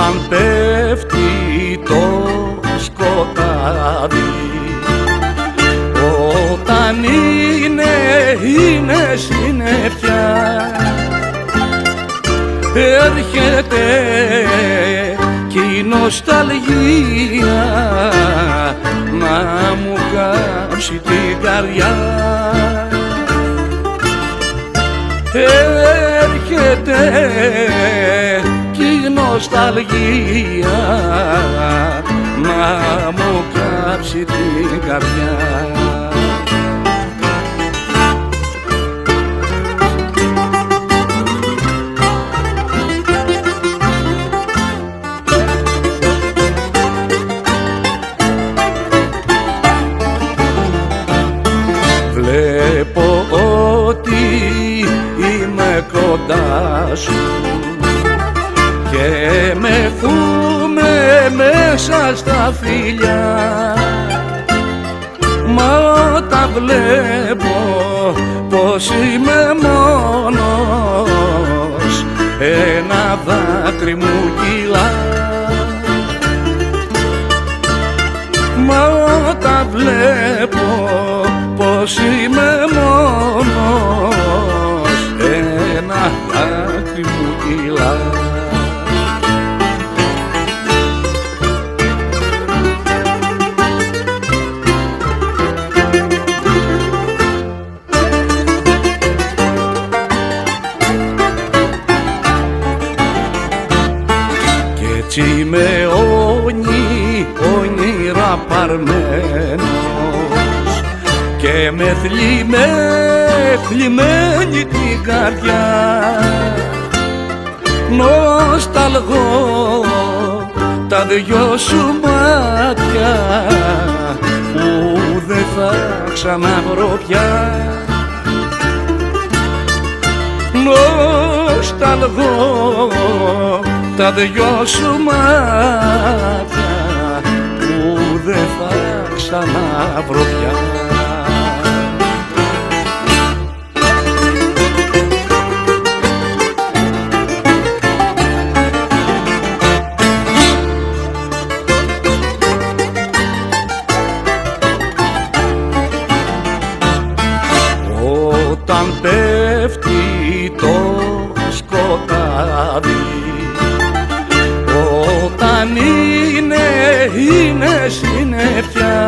όταν πέφτει το σκοτάδι, όταν είναι συννεφιά, έρχεται κι η νοσταλγία να μου κάψει την καρδιά. Έρχεται κι η νοσταλγία να μου κάψει την καρδιά. Βλέπω ότι είμαι κοντά σου και με θούμε μέσα στα φιλιά, μα όταν βλέπω πως είμαι μόνος, ένα δάκρυ μου κυλά. Μα όταν βλέπω πως είμαι μόνος, ένα δάκρυ μου κυλά. Κι έτσι με όνειρα παρμένος και με θλιμμένη την καρδιά, νοσταλγώ τα δυο σου μάτια που δεν θα ξαναβρω πια. Νοσταλγώ τα δυο σου μάτια που δεν θα ξαναβρω πια. Όταν πέφτει το σκοτάδι, όταν είναι συννεφιά,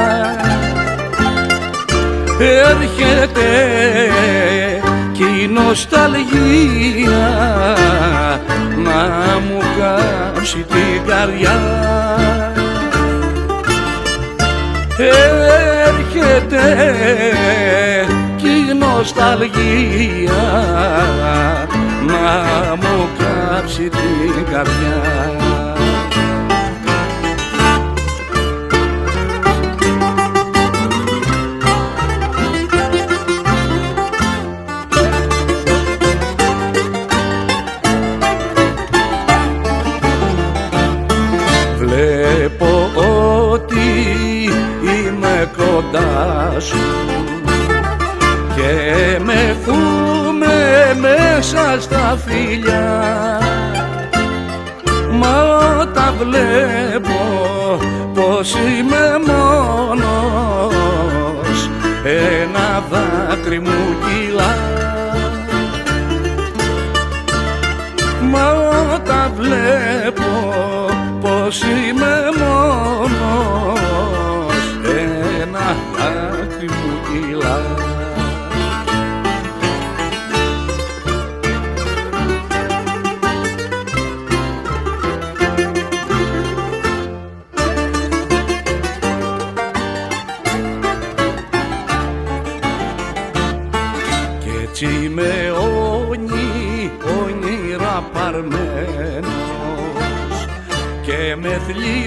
έρχεται κι η νοσταλγία να μου κάψει την καρδιά. Έρχεται κι η νοσταλγία να μου κάψει την καρδιά. Βλέπω ότι είμαι κοντά σου και με θούμε μέσα στα φιλιά, μα όταν βλέπω πως είμαι μόνος, ένα δάκρυ μου κυλά. Μα όταν βλέπω πως είμαι μόνος, ένα δάκρυ μου κυλά. Κι έτσι με όνειρα παρμένος και με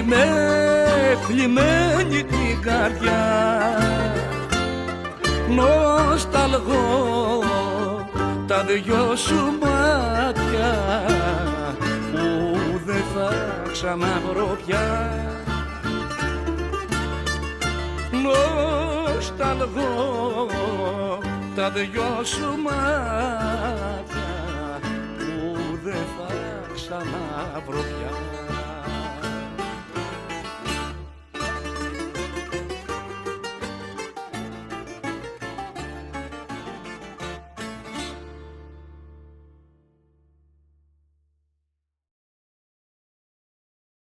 θλιμμένη την καρδιά, νοσταλγώ τα δυο σου μάτια που δεν θα ξαναβρω πια. Νοσταλγώ τα δυο σου μάτια που δεν θα ξαναβρω πια.